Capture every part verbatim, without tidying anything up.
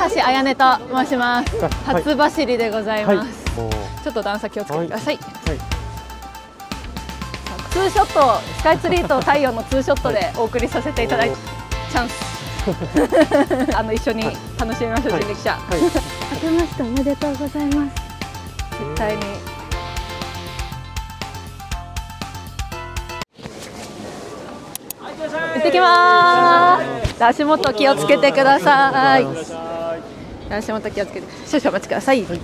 橋彩音と申します。 はい、 初走りでございます。 はい、 ちょっと段差気をつけてください。 はいはい、 ツーショット、スカイツリーと太陽のツーショットでお送りさせていただいて、チャンス。あの一緒に楽しみましょう、人力車。 はい、 明けましておめでとうございます。絶対に。行ってきまーす。足元気をつけてください。足元気をつけて、少々お待ちください。はい、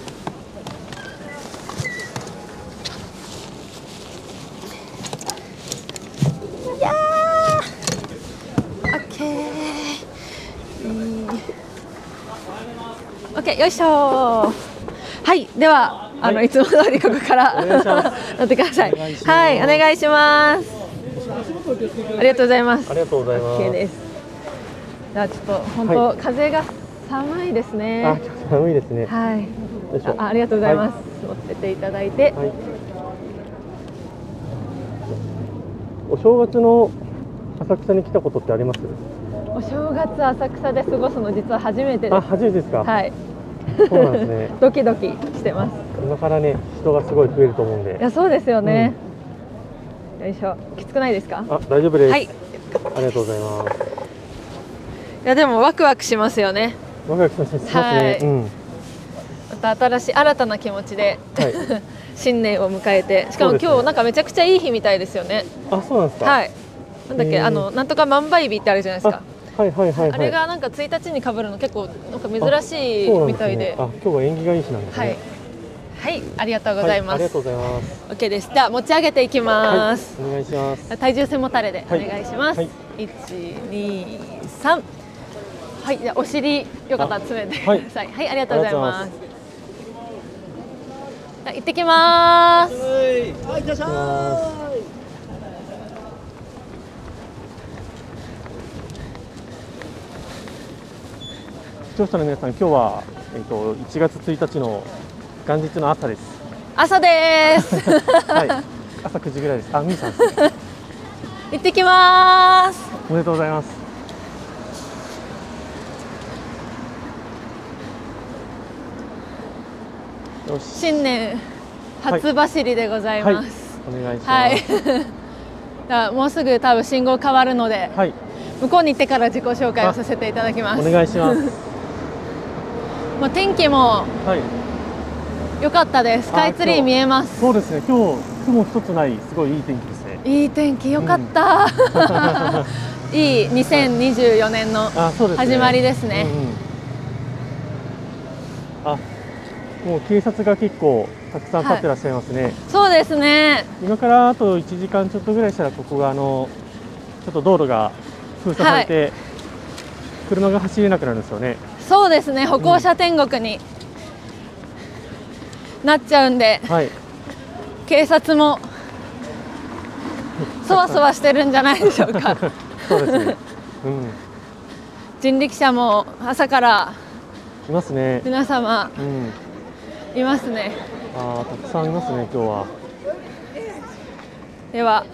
いやー、オッケー。オッケー、よいしょー。はい、では、あの、はい、いつも通りここから乗ってください。はい、お願いします。ありがとうございます。 ありがとうございます。 OK です。じゃあちょっと本当、はい、風が寒いですね。 あ、寒いですね。 はい。あ、ありがとうございます。乗ってていただいて。はい、 お正月の浅草に来たことってあります？ お正月浅草で過ごすの実は初めてです。 あ、初めてですか。 はい。 そうなんですね。 ドキドキしてます。 今からね、人がすごい増えると思うんで。 いや、そうですよね。うん、よいしょ。きつくないですか？ あ、大丈夫です。 はい。 ありがとうございます。 いや、でもワクワクしますよね。 ワクワクしますね。はい、うん、 また新しい新たな気持ちで、はい、新年を迎えて、しかも今日なんかめちゃくちゃいい日みたいですよね。 あ、そうなんですか。 はい。なんだっけ、あのなんとか万倍日ってあるじゃないですか。 はいはいはいはい。 あれがなんかついたちに被るの結構なんか珍しいみたいで。 あ、今日は縁起がいい日なんですね。 はい。はい、ありがとうございます。 ありがとうございます。 オッケーです。じゃあ持ち上げていきます。 お願いします。 体重背もたれでお願いします。一、二、三。はい、じゃあお尻よかったら詰めてください。はい、ありがとうございます。行ってきます。はい、いってらっしゃい。 視聴者の皆さん、今日はえっといちがつついたちの元日の朝です。 朝です。 はい、朝くじぐらいです。あ、みーさんですね。 行ってきます。 おめでとうございます。よし。 新年初走りでございます。はいはい、 お願いします。 はい。だもうすぐ多分信号変わるので、はい、向こうに行ってから自己紹介をさせていただきます。 お願いします。 まあ天気も良かったです。スカイツリー見えます。 そうですね。今日雲一つないすごいいい天気ですね。 いい天気良かった。うん、いいにせんにじゅうよねんの始まりですね。 あ、もう警察が結構たくさん立ってらっしゃいますね。はい、 そうですね。 今からあといちじかんちょっとぐらいしたらここがあのちょっと道路が封鎖されて、はい、車が走れなくなるんですよね。 そうですね。歩行者天国に、うん、なっちゃうんで、はい、警察もそわそわしてるんじゃないでしょうか。 そうですね。うん、 人力車も朝からいますね。 皆様、うん、いますね。 ああ、たくさんいますね、今日は。 では、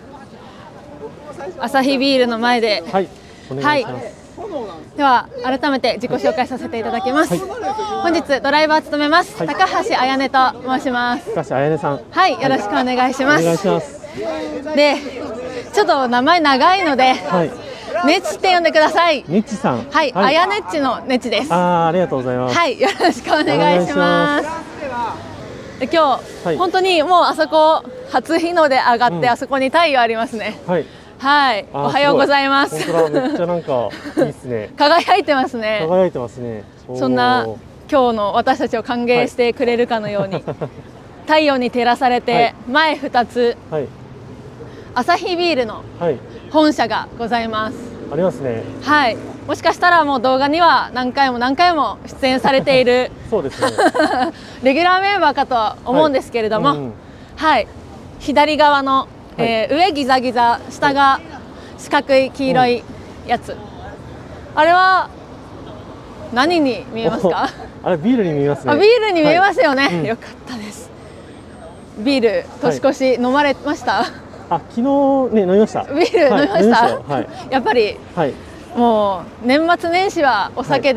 アサヒビールの前で、 はい、お願いします。はい、 では改めて自己紹介させていただきます。はい、本日ドライバーを務めます、はい、高橋彩音と申します。 高橋彩音さん。 はい、よろしくお願いします。 お願いします。 で、ちょっと名前長いので、はい、ネチって呼んでください。 ネチさん。 はい、あやねっちのネチです。 ああ、ありがとうございます。 はい、よろしくお願いします。で今日、はい、本当にもうあそこ初日の出上がって、うん、あそこに太陽ありますね。はい。はい、おはようございます。 本当だ、めっちゃなんかいいですね。 輝いてますね。 輝いてますね。 そんな今日の私たちを歓迎してくれるかのように、はい、太陽に照らされて前ふたつ、はい、アサヒビールの本社がございます。 ありますね。はい。 もしかしたらもう動画には何回も何回も出演されているそうですね。レギュラーメンバーかとは思うんですけれども、はい、うんうんはい、左側のはい、えー、上ギザギザ、下が四角い黄色いやつ、うん、あれは何に見えますか？ あれビールに見えますね。 あ、ビールに見えますよね。はい、よかったです。ビール年越し飲まれました？はい、 あ、昨日ね飲みました。 ビール飲みました。はい、やっぱり、はい、もう年末年始はお酒で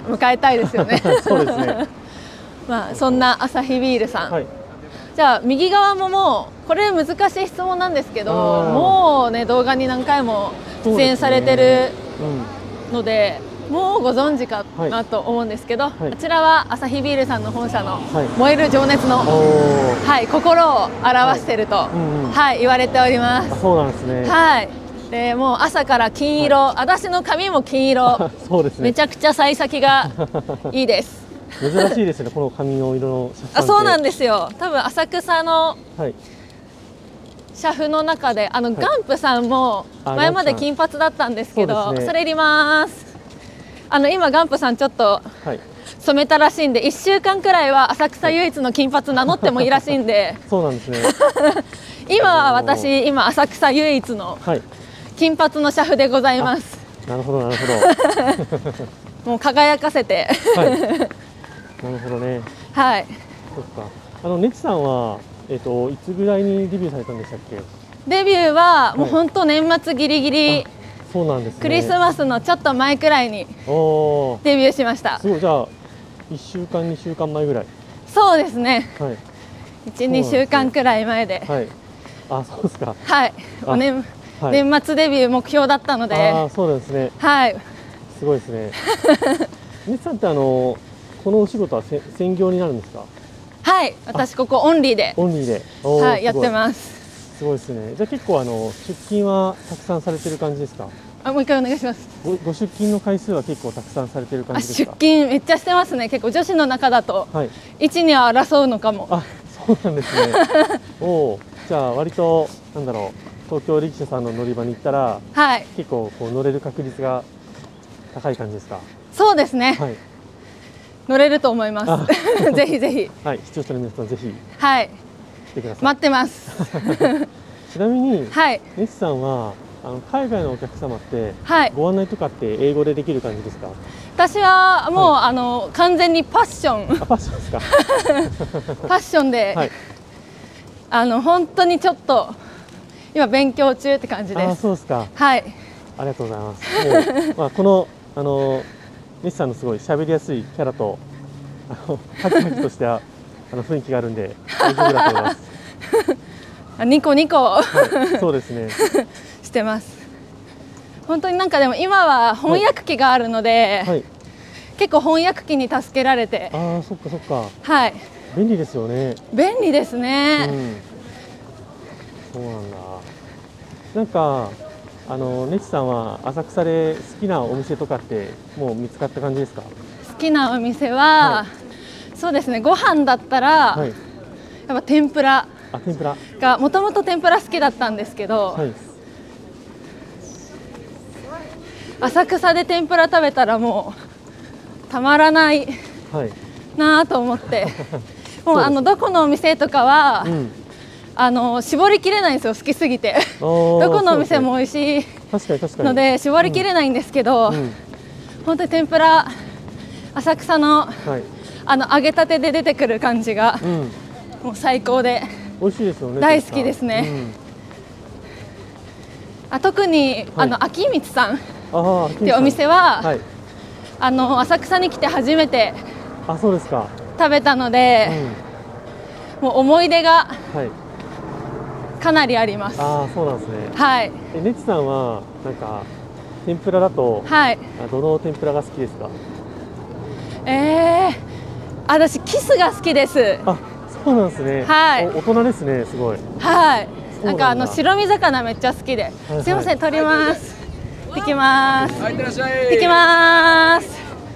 迎えたいですよね。 そうですね。 まあそんなアサヒビールさん、 はい、 じゃあ右側ももうこれ難しい質問なんですけど、 あーもうね動画に何回も出演されてるうん、 ので、もうご存知かはいなと思うんですけど、 はいこちらはアサヒビールさんの本社のはい燃える情熱の、 おー、 はい、心を表していると、はいうんうんはい、言われておりまあ、 す。 そうなんですね。 はい、でもう朝から金色、私の髪も金色、 そうですね。 めちゃくちゃ幸先がいいです。 珍しいですね、この髪の色のシャツさんって。 あ、そうなんですよ。多分浅草のはい、 社風の中で、あの、 はいガンプさんもあ前までガンプさん金髪だったんですけど、そそうですねれいります。あの今ガンプさんちょっとはい、 染めたらしいんで、いっしゅうかんくらいは浅草唯一の金髪名乗ってもいいらしいんで、 そうなんですね。 今は私今浅草唯一のはい、 金髪の社風でございます。 なるほどなるほど。 もう輝かせて、 はい、なるほどね。 はい。 そっか。あのネチさんはえっ、といつぐらいにデビューされたんでしたっけ？ デビューはもう本当年末ギリギリ、 そうなんですね。 クリスマスのちょっと前くらいにおー、 デビューしました。 すごい。じゃあいっしゅうかんにしゅうかんまえぐらい。 そうですね。 はいいち、にしゅうかんくらい前で。 はい。あ、そうですか。 はい。 あお年、 はい、 年末デビュー目標だったので。 ああ、そうなんですね。 はい。 すごいですね。ネチさんってあのこのお仕事はせ専業になるんですか？ はい。私ここオンリーで。 オンリーで。おー、 はい、やってすます。 ごいですね。じゃあ結構あの出勤はたくさんされてる感じですか？ あ、もう一回お願いします。 ご、ご出勤の回数は結構たくさんされてる感あ、出じですか？ 勤めっちゃしてますね。結構女子の中だとはい。 一には争うのかも。 あ、そうなんですね。おお、じゃあ割となんだろう、東京力車さんの乗り場に行ったらはい。 結構こう乗れる確率が高い感じですか？ そうですね。 はい。 乗れると思います。ぜひぜひ。 はい、視聴者の皆さんぜひはい。 来てください。 待ってます。 ちなみに、 はい。 ネチさんはあの海外のお客様ってはい。 ご案内とかって英語でできる感じですか？ 私はもう、 はあの完全にパッション、 あ、ファッションですか？ パッションで、 はい。 あの本当にちょっと今勉強中って感じであ、 す。 そうですか。 はい。 ありがとうございます。もうまあこのあのネチさんのすごい喋りやすいキャラとあのハキハキとしたあの雰囲気があるんで大丈夫だと思います。 あ、ニコニコはい、そうですね。 してます。本当になんかでも今は翻訳機があるので、 はい。 結構翻訳機に助けられて、 ああ、そっかそっか。 はい。 便利ですよね。 便利ですうね。 ん。そうなんだ。なんかあのネチさんは浅草で好きなお店とかってもう見つかった感じですか？ 好きなお店は、 はそうですね。ご飯だったら、 はい。 やっぱ天ぷらあ、天ぷら。 がもともと天ぷら好きだったんですけど、 はい。 浅草で天ぷら食べたらもうたまらないはい。 なと思ってもうそうですあのどこのお店とかは、 うん。 あの絞りきれないんですよ、好きすぎてどどこのお店も美味しい確かに確かに。 ので絞りきれないんですけど、 うん。 本当に天ぷら浅草のはい。 あの揚げたてで出てくる感じがうん。 もう最高で、 美味しいですよね。 大好きですねあ特に、あの秋光さんっうん、ああ、っていうお店は、 はい。 あの浅草に来て初めてあ、そうですか。 食べたのうで、 ん。 もう思い出がはい。 かなりあります。 ああ、そうなんですね。 はいえ、ネチさんはなんか天ぷらだと、 はい。 あ、どの天ぷらが好きですか？ えー、私キスが好きです。 あ、そうなんですね。 はいお大人ですね、すごい。 はい。 そうなんんだなかあの白身魚めっちゃ好きで、 いはいすいません取ります。行ってきます。 はい、いってらっしゃい。 行ってきます。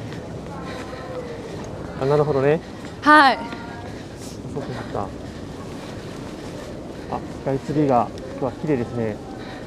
あ、なるほどね。 はい。 そうかそうか。あ、スカイツリーが今日は綺麗ですね。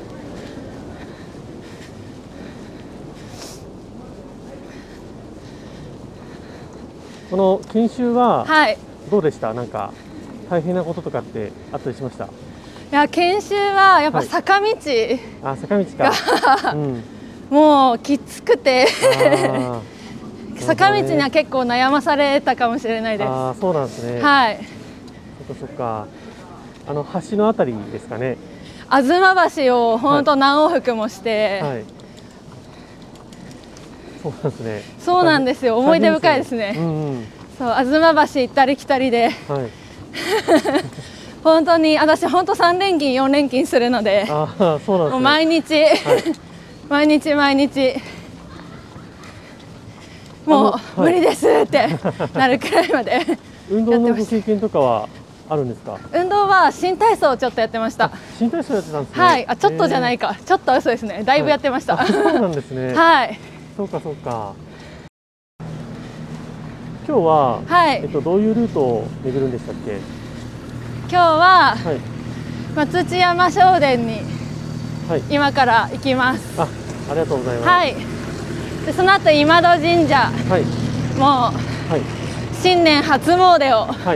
この研修ははい。 どうでした？なんか大変なこととかってあったりしました？ いや研修はやっぱはい坂道、 あ、坂道か。うん。 もうきつくてあー坂道には結構悩まされたかもしれないです。 あー、そうなんですね。 はい。 そっかそっか。あの橋のあたりですかね。 吾妻橋を本当何往復もして、 はい。 そうなんですね。 そうなんですよ。思い出深いですね。 うんうん、 そう、東橋行ったり来たりで、 はい、 本当に私本当さん連勤よん連勤するので、 ああ、そうなんですね。 もう毎日、はい、毎日毎日もう、はい、無理ですってなるくらいまで運動のご経験とかはあるんですか？ 運動は新体操をちょっとやってました。 新体操やってたんですね。 はい、あ、ちょっとじゃないか、ちょっと嘘ですね。だいぶやってました。 はい、そうなんですね。 はい。 そうかそうか。今日は、はい、えっとどういうルートを巡るんでしたっけ？ 今日は、はい、松知山正殿に今から行きます。 あ、ありがとうございます。 はい。でその後今戸神社、はい、もう、はい、新年初詣を、はい、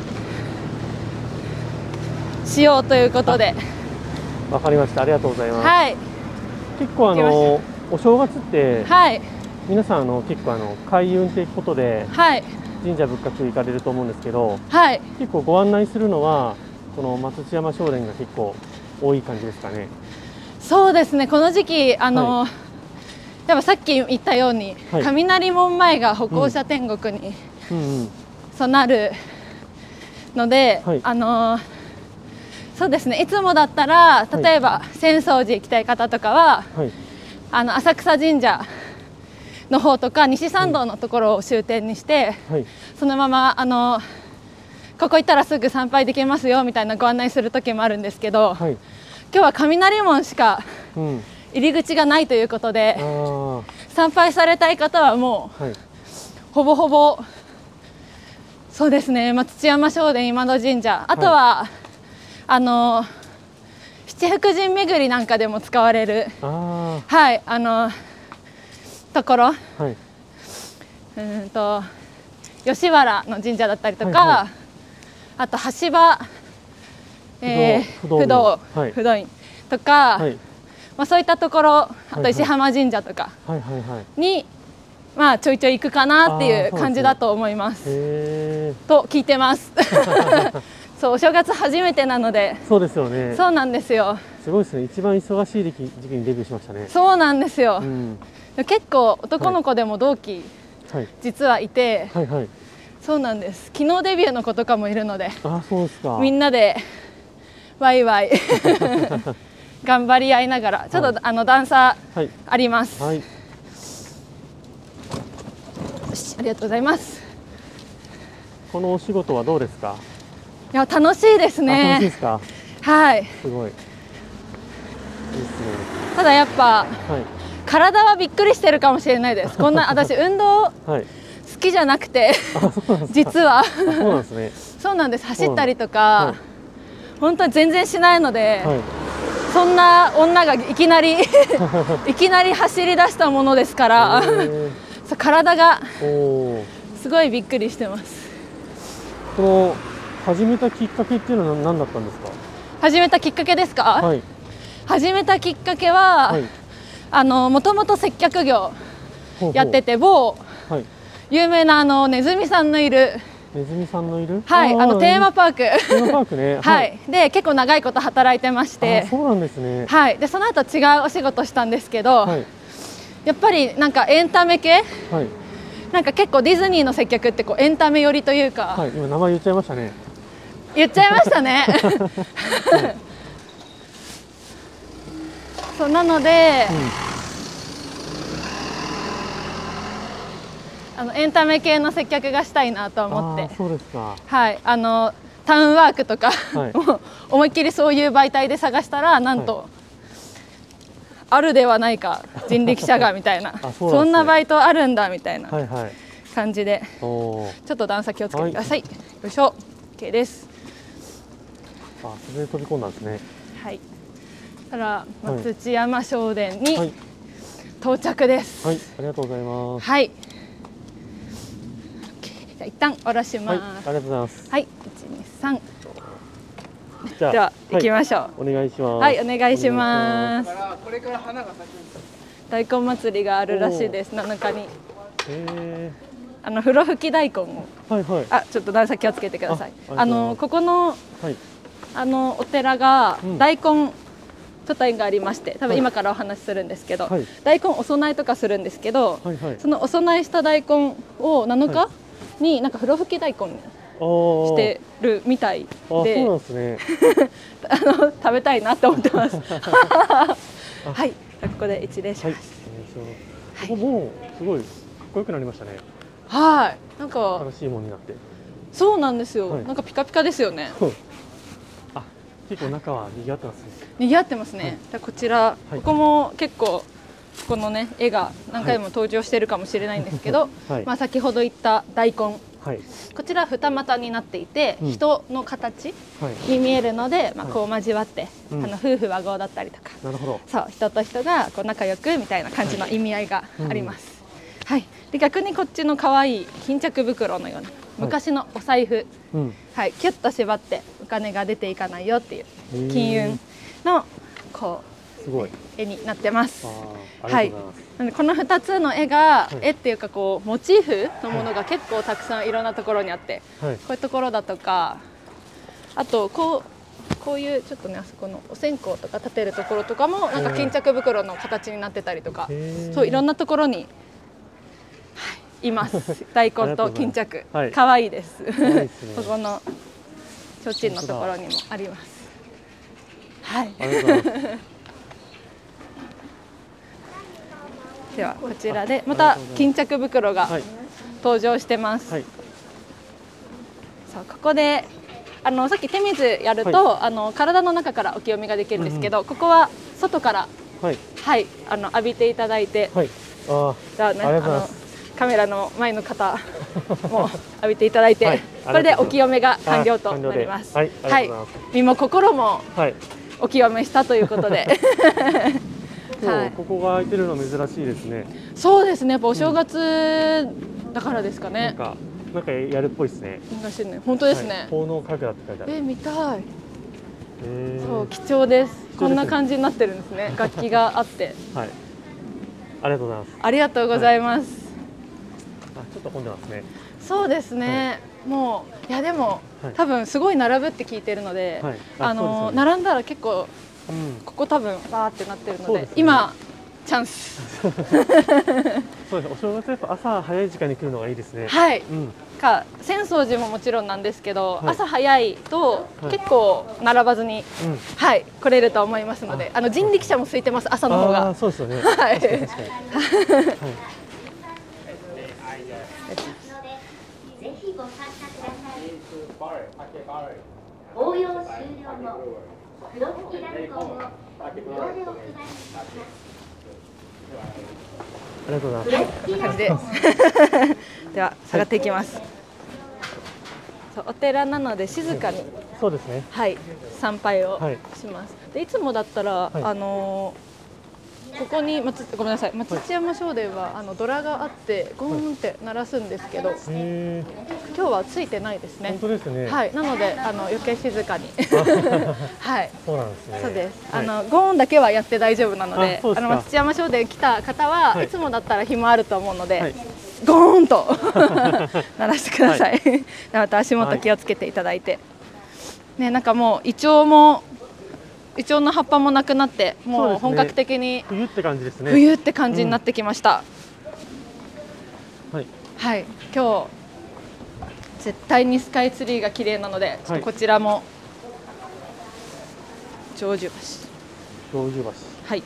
しようということで。 わかりました。ありがとうございます。 はい。 結構あのお正月って、 はい、 皆さんあの結構あの開運ということで、はい、神社仏閣行かれると思うんですけど、はい、結構ご案内するのはこの松知山正殿が結構多い感じですかね。 そうですね。この時期あの、はい、やっぱさっき言ったように、はい、雷門前が歩行者天国に、うんうんうん、そうなるので、はい、あのそうですね。いつもだったら例えば、はい、浅草寺行きたい方とかは、はい、あの浅草神社の方とか西参道のところを終点にして、はい、そのままあのここ行ったらすぐ参拝できますよみたいなご案内する時もあるんですけど、はい、今日は雷門しか入り口がないということで、うん、参拝されたい方はもう、はい、ほぼほぼそうですね。松知山正殿、今戸神社、あとは、はい、あの七福神巡りなんかでも使われる、あ、はい、あのところ、はい、うんと吉原の神社だったりとか、はいはい、あと橋場、えー、不動不動院とか、はい、まあ、そういったところ、あと石浜神社とかに、まあ、ちょいちょい行くかなっていう感じだと思います。と聞いてます。そう、お正月初めてなので。 そうですよね。 そうなんですよ。 すごいですね。一番忙しい時期にデビューしましたね。 そうなんですよ。うん、結構男の子でも同期、はい、実はいて、はいはい、そうなんです。昨日デビューの子とかもいるので、 あ、そうですか。 みんなでワイワイ頑張り合いながら、ちょっと、はい、あの段差あります。はい、よし、ありがとうございます。 このお仕事はどうですか？ いや、楽しいですね。 楽しいですか？ はい。 すごい。いいですね。 ただやっぱ、はい、体はびっくりしてるかもしれないです。こんな私運動好きじゃなくて、はい、実はそうなんですね。 そうなんです。走ったりとか、はい、本当に全然しないので、はい、そんな女がいきなりいきなり走り出したものですからそう、体がすごいびっくりしてます。 この始めたきっかけっていうのは何だったんですか？ 始めたきっかけですか？はい、始めたきっかけは、はい、あのもともと接客業やってて、某、はい、有名なあのネズミさんのいるネズミさんのいる、 はい、あのテーマパーク、 テーマパークね、 はい、で結構長いこと働いてまして、 そうなんですね。 はい、でその後違うお仕事したんですけど、はい、やっぱりなんかエンタメ系、はい、なんか結構ディズニーの接客ってこうエンタメ寄りというか、 はい、今名前言っちゃいましたね。 言っちゃいましたね。はい、そうなので、うん、あのエンタメ系の接客がしたいなと思って。 そうですか。はい、 あのタウンワークとか、はい、思いっきりそういう媒体で探したらなんと、はい、あるではないか人力車がみたいなそ, ね、そんなバイトあるんだみたいな感じで、はいはい、ちょっと段差気をつけてください。はい、よいしょ、 OK です。 あ、それで飛び込んだんですね。はい。 たら松知山正殿に到着です。 はい、はい、ありがとうございます。 はい。じゃあ一旦下ろします。 はい、ありがとうございます。 はい、一二三。 じゃあ、 じゃあ行きましょう。お願いします。 はい、お願いします。これから花が咲くんです。大根祭りがあるらしいです。なのかに。へえ。あの風呂吹き大根を。はいはい。あ、ちょっと段差気をつけてください。あ, あのここの、はい、あのお寺が大根ちょっと縁がありまして、多分今からお話しするんですけど、はい、大根お供えとかするんですけど、はいはい、そのお供えした大根をなのかになんか風呂吹き大根にしてるみたいで、 あ、そうなんですね。 あの食べたいなと思ってます。はい、ここで一礼します。 はい、ここもうすごいかっこよくなりましたね。 はい、なんか新しいものになって。そうなんですよ。はい、なんかピカピカですよね。 あ、結構中は賑わってますね。 賑わってますね。はい、こちら、はい、ここも結構このね絵が何回も登場しているかもしれないんですけど、はい、まあ先ほど言った大根、はい、こちら二股になっていて、うん、人の形に見えるので、まあこう交わって、はい、あの夫婦和合だったりとか、なるほど、そう人と人がこう仲良くみたいな感じの意味合いがあります。はい、うんはい、で逆にこっちの可愛い巾着袋のような昔のお財布、はい、はい、キュッと縛ってお金が出ていかないよっていう金運のこうすごい絵になってます。はい。このふたつの絵が、はい、絵っていうかこうモチーフのものが結構たくさんいろんなところにあって、はい、こういうところだとか、あとこうこういうちょっとねあそこのお線香とか立てるところとかもなんか巾着袋の形になってたりとか、そういろんなところに。います大根と巾着、可愛いです。ここの提灯のところにもあります。はい。ではこちらでまた巾着袋が登場してます。はい、そうここであのさっき手水やると、はい、あの体の中からお清めができるんですけど、うん、ここは外からはい、はい、あの浴びていただいて、はい、あじゃあねあのカメラの前の方も浴びていただいて、はい、これでお清めが完了となります。はい、はい、身も心もお清めしたということで。 はい、ここが空いてるの珍しいですね。 そうですね。やっぱお正月だからですかね。 なんかなんかやるっぽいですね。 本当ですね。 奉納神楽って書いてある。 え見たい。そう貴重です。こんな感じになってるんですね。楽器があって。はい。ありがとうございます。ありがとうございます。 あちょっと混んでますね。 そうですね。もういやでも多分すごい並ぶって聞いてるので、あの並んだら結構。うん、ここ多分バーってなってるので、ね、今チャンス。 そうです。お正月やっぱ朝早い時間に来るのがいいですね。 はい。うん、か浅草寺ももちろんなんですけど、はい、朝早いと結構並ばずに、はい、はい、来れると思いますので、あの人力車も空いてます。朝の方が。 そうですよね。 はい。ぜひご参加ください。応用終了後。黒付きランコンを無料でお配りします。 ありがとうございます。 こんな感じで。では下がっていきます。そうお寺なので静かに。 そうですね。 はい、参拝をします。でいつもだったら、あのここに松ごめんなさい松千山正殿はあのドラがあってゴーンって鳴らすんですけど、今日はついてないですね。 本当ですね。 はい、なのであの余計静かに。はい。 そうなんですね。 そうです。あのゴーンだけはやって大丈夫なので、あの松千山正殿来た方はいつもだったら暇あると思うので、ゴーンと鳴らしてください。また足元気をつけていただいて、ねなんかもうイチョウも。イチョウの葉っぱもなくなってもう本格的に冬って感じですね。 冬って感じになってきました。 はい。 はい。今日絶対にスカイツリーが綺麗なので、ちょっとこちらも長寿橋。 長寿橋。 はい。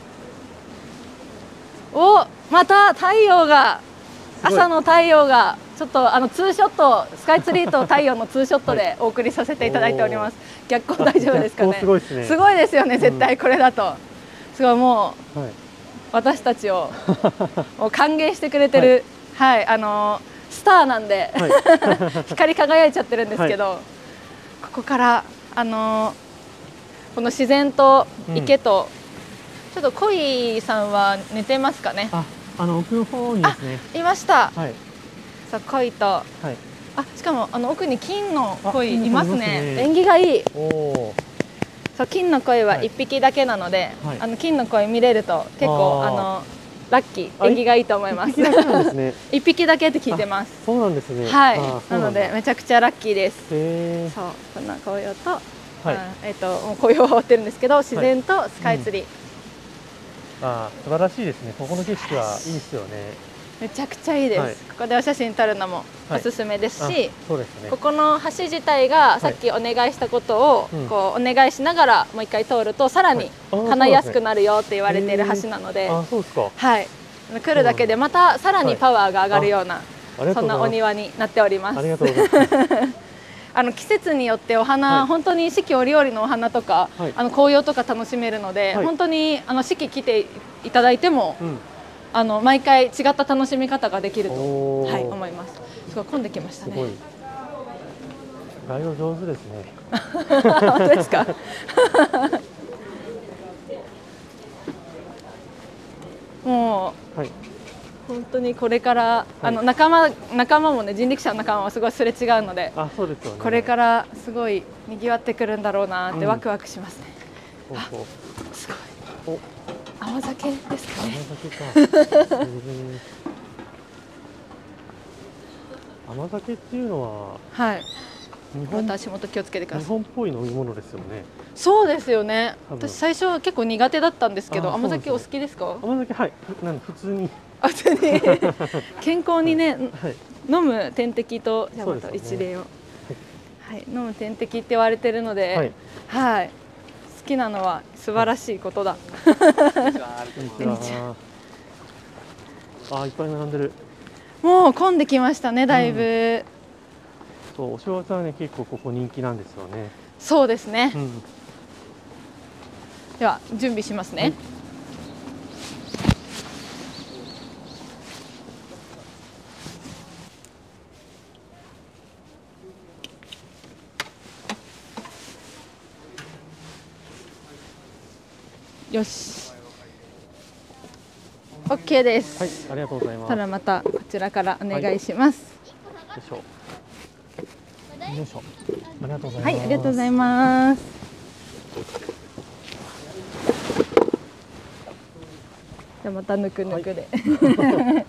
お、また太陽が朝の太陽がちょっとあのツーショットスカイツリーと太陽のツーショットでお送りさせていただいております。逆光大丈夫ですかね。 すごいですね。 すごいですよね。絶対これだと、すごいもう、はい、私たちをもう歓迎してくれてる、はい、はい、あのスターなんで、はい、光り輝いちゃってるんですけど、はい、ここからあのこの自然と池と、うん、ちょっと恋さんは寝てますかね。 あ、あの奥の方にですね。 いました。はい。さあ鯉と、はい、あしかもあの奥に金の鯉いますね。縁起がいい。おそう金の鯉はいっぴきだけなので、はい、あの金の鯉見れると結構あのラッキー縁起がいいと思います。いっぴきだけって聞いてます。 そうなんですね。 はい。なのでめちゃくちゃラッキーです。そうこんな紅葉と、はい、えっと紅葉を覆ってるんですけど自然とスカイツリー。はいうんあ、素晴らしいですね。ここの景色はいいですよね。 めちゃくちゃいいです、はい、ここでお写真撮るのもおすすめですし、はい、 そうですね、 ここの橋自体がさっきお願いしたことをこうお願いしながらもう一回通るとさらに叶いやすくなるよって言われている橋なので、 あ、そうですか。 はい、来るだけでまたさらにパワーが上がるような、はい、そんなお庭になっております。 ありがとうございます。 あの季節によってお花、はい、本当に四季折々のお花とか、はい、あの紅葉とか楽しめるので、はい、本当にあの四季来ていただいても、うん、あの毎回違った楽しみ方ができると、はい、思います。すごい混んできましたね。すごい。 ガイド上手ですね。 本当ですか。もう、はい、本当にこれから、はい、あの仲間仲間もね、人力車の仲間もすごいすれ違うので、 あ、そうですよね、 これからすごい賑わってくるんだろうなってワクワクしますね。うん、あ、すごい。お、甘酒ですかね。 甘酒か。甘酒っていうのは、はい。日本、 足元気をつけてください。 日本っぽい飲み物ですよね。 そうですよね。私最初は結構苦手だったんですけど、甘酒お好きですか？ 甘酒、はい。なん普通に。 あ、普通に健康にね、はい、飲む点滴と、じゃあまた一例を、ね、はい、飲む点滴って言われてるので、はい、はい、好きなのは素晴らしいことだ。こんにちは。 あ、いっぱい並んでる。 もう混んできましたね、だいぶ。うん、 そう、お正月はね、結構ここ人気なんですよね。 そうですね。うん、では準備しますね。はい、よし、オッケーです。 はい、ありがとうございます。 ただまたこちらからお願いします。 はい、よいしょ。よいしょ。ありがとうございます。 はい、ありがとうございます。じゃあまたぬくぬくで。はい、ありがとうございます。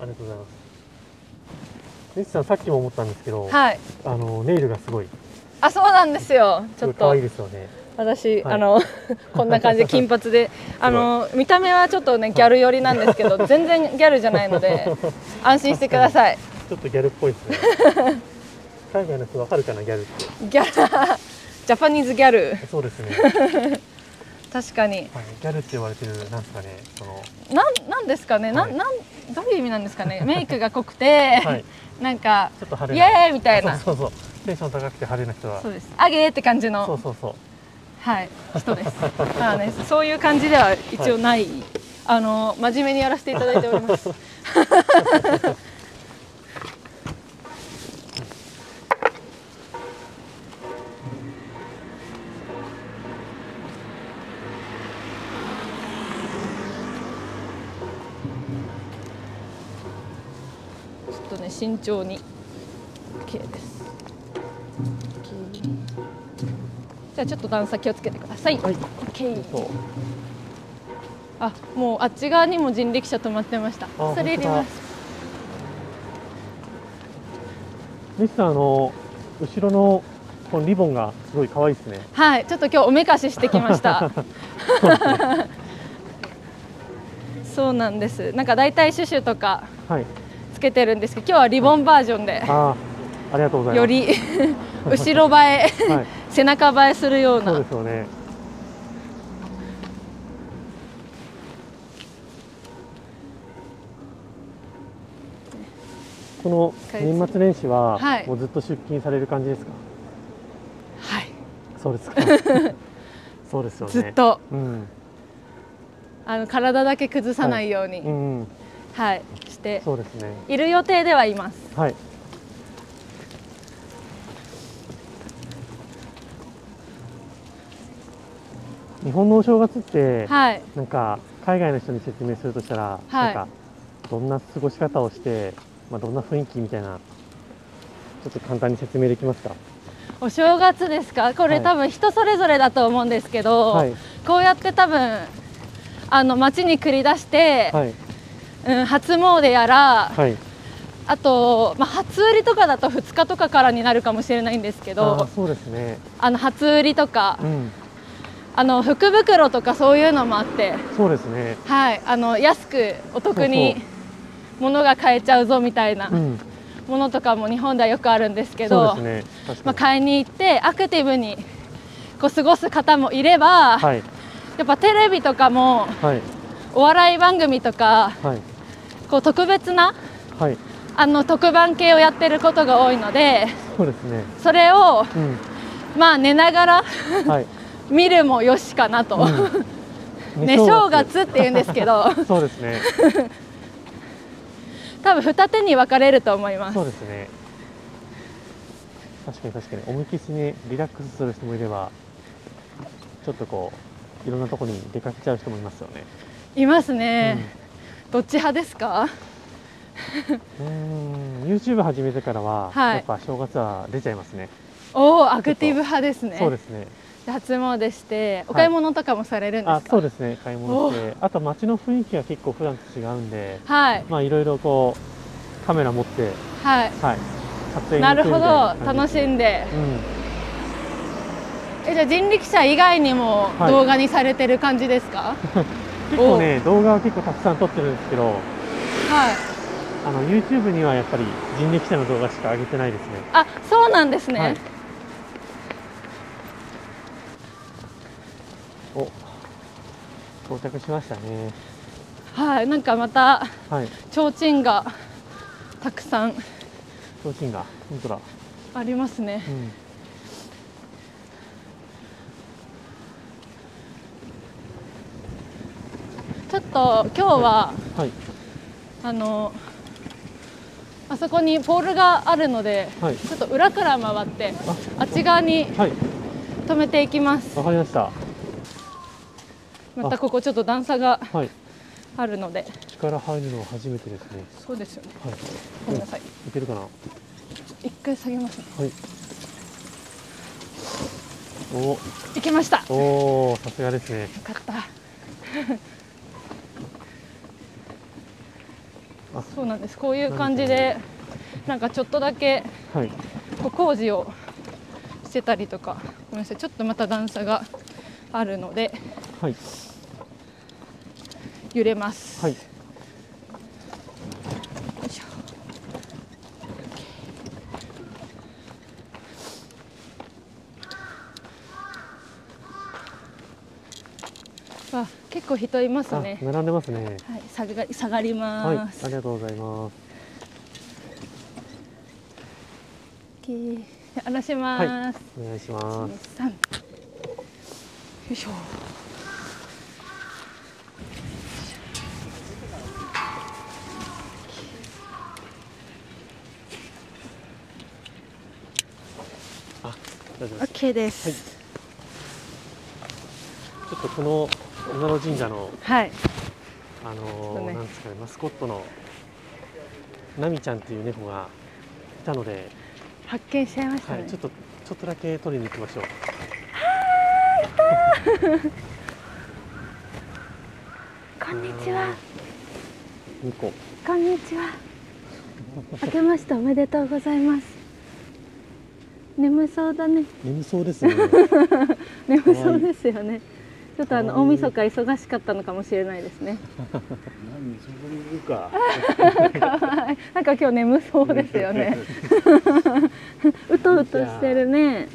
ネチさん、さっきも思ったんですけど、はい、あのネイルがすごい。あ、そうなんですよ。ちょっと可愛いですよね。私、はい、あのこんな感じで金髪で、あの見た目はちょっとねギャル寄りなんですけど、全然ギャルじゃないので安心してください。ちょっとギャルっぽいですね。海外の人わかるかな、ギャルって。ギャル、ジャパニーズギャル。そうですね。確かに、はい、ギャルって言われてる、なんですかね、そのなんなんですかね、はい、なんなんどういう意味なんですかね。メイクが濃くて、はい、なんかちょっと派手な、イエーイみたいな、そうそうそう、テンション高くて派手な人は、そうです。あげーって感じの、そうそうそう、はい、人です。まあね、そういう感じでは一応ない、はい、あの真面目にやらせていただいております。ちょっとね、慎重に OK です。じゃあちょっと段差気をつけてください。はい、OK。あ、もうあっち側にも人力車止まってました。恐れ入ります。ミスさん、あの後ろのこのリボンがすごい可愛いですね。はい、ちょっと今日おめかししてきました。そうなんです。なんかだいたいシュシュとかつけてるんですけど、今日はリボンバージョンで、はい、あありがとうございます。より後ろ映え、はい、背中映えするような。そうですよね。この年末年始は、はい、もうずっと出勤される感じですか？はい。そうですか。そうですよね。ずっと、うん、あの体だけ崩さないように、はい、うん、はい、して、そうですね。いる予定ではいます。はい。日本のお正月って、はい、なんか海外の人に説明するとしたら、はい、なんかどんな過ごし方をして、まあ、どんな雰囲気みたいな、ちょっと簡単に説明できますか？お正月ですか？これ、はい、多分人それぞれだと思うんですけど、はい、こうやって多分あの街に繰り出して、はい、うん、初詣やら、はい、あと、まあ、初売りとかだとふつかとかからになるかもしれないんですけど、あ、そうですね、あの初売りとか、うん、 あの福袋とかそういうのもあって、 そうですね、 はい、あの安くお得に物が買えちゃうぞみたいなものとかも日本ではよくあるんですけど、そうですね、確かに、まあ、買いに行ってアクティブにこう過ごす方もいれば、はい、やっぱテレビとかも、はい、お笑い番組とか、はい、こう特別な、はい、あの特番系をやってることが多いので、そうですね、それを、うん、まあ寝ながら、はい、見るもよしかなと、うん、ね、正月って言うんですけどそうですね多分二手に分かれると思います。 そうですね、確かに確かに思い切りにリラックスする人もいれば、ちょっとこういろんなところに出かけちゃう人もいますよね。 いますね、うん、どっち派ですか？ うん、YouTube 始めてからは、はい、やっぱ正月は出ちゃいますね。 おお、アクティブ派ですね。 そうですね。 初詣してお買い物とかもされるんですか？はい、 あ、そうですね、買い物して、あと街の雰囲気が結構普段と違うんで、はい、まあいろいろこうカメラ持って、はい、はい、撮影に行くみたいな。なるほど、楽しんで。うん、え、じゃあ人力車以外にも動画にされてる感じですか？はい、結構ね、動画は結構たくさん撮ってるんですけど、はい、あの YouTube にはやっぱり人力車の動画しか上げてないですね。 あ、そうなんですね。はい、 お、到着しましたね。 はい、なんかまた、はい、提灯がたくさん提灯が本当だありますね。うん、ちょっと今日は、はい、あのあそこにポールがあるので、はい、ちょっと裏から回ってあっち側に止めていきます。 わかりました。 またここちょっと段差があるので、はい、 力入るのは初めてですね。 そうですよね。はい、ごめんなさい。 いけるかな。 一回下げますね。はい。 お、 行きました。 おお、さすがですね。よかった。そうなんです。こういう感じで、なんかちょっとだけ、はい、こう工事をしてたりとか、ごめんなさい。ちょっとまた段差があるので。はい、揺れます。はい、よいしょ。あ、結構人いますね。 並んでますね。 はい、下が下がります。 はい、ありがとうございます。 下ろします。はい、 お願いします。 さん、よいしょ。オッケーです。はい、 ちょっとこの今野神社の、はい、あのーね、なんですかね、マスコットのナミちゃんっていう猫がいたので発見しちゃいましたね。はい、 ちょっとちょっとだけ取りに行きましょう。 はーい、いたー。こんにちは。 猫。 こんにちは。明けましておめでとうございます。眠そうだね。 眠そうですね。 眠そうですよね。ちょっとあの大晦日忙しかったのかもしれないですね。 何そこにいるか。 かわいい。なんか今日眠そうですよね。うとうとしてるね。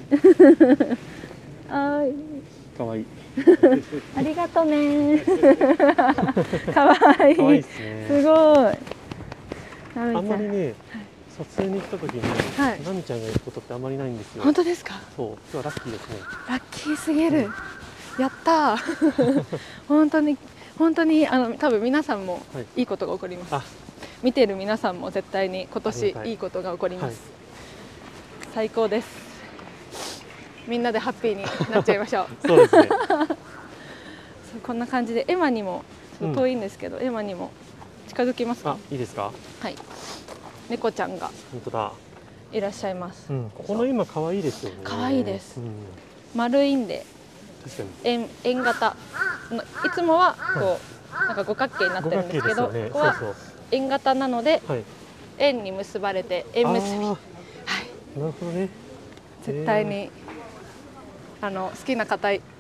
あい。 かわいい。 ありがとね。かわいい。 かわいいですね。 すごい。 あんまりね。撮影に来た時に、はい、ナミちゃんがいることってあまりないんですよ。 本当ですか？ そう、今日はラッキーですね。 ラッキーすぎる。うん、やったー。本当に本当にあの多分皆さんもいいことが起こります。はい、見ている皆さんも絶対に今年いいことが起こります。はい、最高です。みんなでハッピーになっちゃいましょう。 そうですね。 そうこんな感じでエマにもちょっと遠いんですけど、うん、エマにも近づきますか？ あ、いいですか？ はい。猫ちゃんが本当だいらっしゃいます。 うん、ここの今可愛いですよね。 可愛いです。うん、丸いんで円円型のいつもはこう、はい、なんか五角形になってるんですけど、ね、ここは円型なので、はい、円に結ばれて円結び。はい。 なるほどね。 絶対にあの好きな方い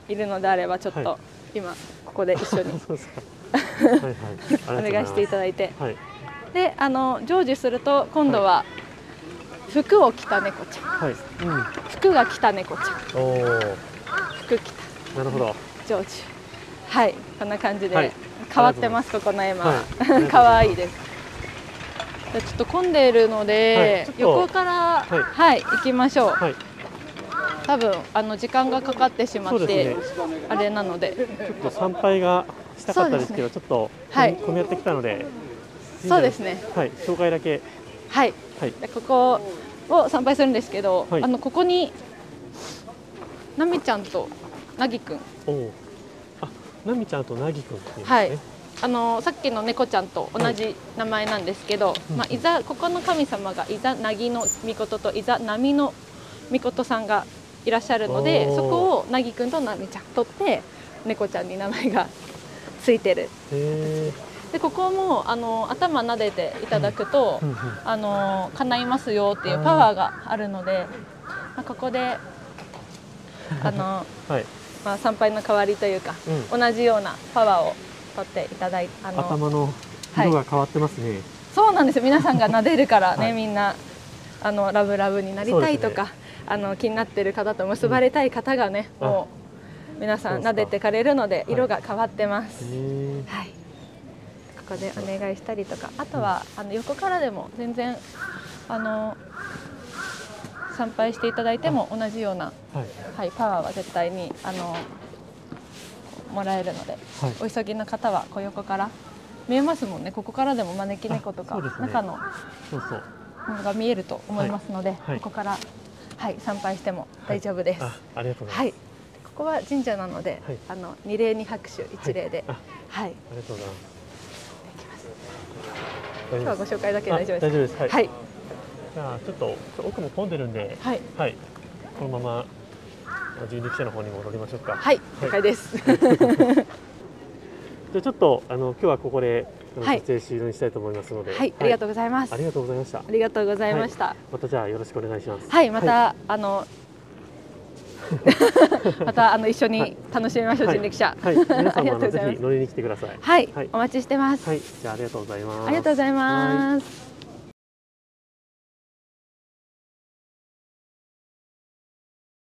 いるのであればちょっと、はい、今ここで一緒にお願いしていただいて、はい、であの成就すると今度は服を着た猫ちゃん、はい、うん、服が着た猫ちゃん、お服着た、なるほど、成就、はい、こんな感じで、はい、変わってます。ここの絵馬、可愛いです。ちょっと混んでいるので、はい、横から、はい、はい、行きましょう。はい、多分あの時間がかかってしまって、ね、あれなので、ちょっと参拝がしたかったですけど、ね、ちょっと、はい、混み合ってきたので、 そうですね。 はい、紹介だけ。 はい。はい、ここを参拝するんですけど、はい、あのここになみちゃんとなぎくん。おあ、なみちゃんとなぎくんっていうんですね。 はい。あのさっきの猫ちゃんと同じ名前なんですけど、はい、まあいざここの神様がいざなぎのみことといざなみのみことさんがいらっしゃるので、そこをなぎくんとなみちゃん取って猫ちゃんに名前がついてる。へー。でここもあの頭撫でていただくと、うんうんうん、あの叶いますよっていうパワーがあるので、まあ、ここであの、はい、まあ、参拝の代わりというか、うん、同じようなパワーを取っていただいて、あの頭の色が変わってますね。はい、 そうなんですよ。皆さんが撫でるからね、はい、みんなあのラブラブになりたいとか、ね、あの気になっている方と結ばれたい方がね、うん、もう皆さん撫でてかれるので色が変わってます。はい。ここでお願いしたりとか、あとは、うん、あの横からでも全然あの参拝していただいても同じような、はいはい、パワーは絶対にあのもらえるので、はい、お急ぎの方は小横から見えますもんね。ここからでも招き猫とか、ね、中のものが見えると思いますので、はいはい、ここから、はい、参拝しても大丈夫です。はい、あ、 ありがとうございます。はい、 ここは神社なので、はい、あの二礼二拍手一礼で、はい、 はい、ありがとうございます。 今日はご紹介だけで大丈夫ですか？ 大丈夫です。はい。はい、じゃあちょっと奥も混んでるんで、はい、はい、このまま人力車の方に戻りましょうか。 はい、了解です。じゃあちょっとあの今日はここで撮影終了にしたいと思いますので、 はい、ありがとうございます。 ありがとうございました。ありがとうございました。 またじゃあよろしくお願いします。 はい、またあのまたあの一緒に楽しみましょう、人力車。 はい、皆さんもぜひ乗りに来てください。 はい、お待ちしてます。 はい、じゃあありがとうございます。 ありがとうございます。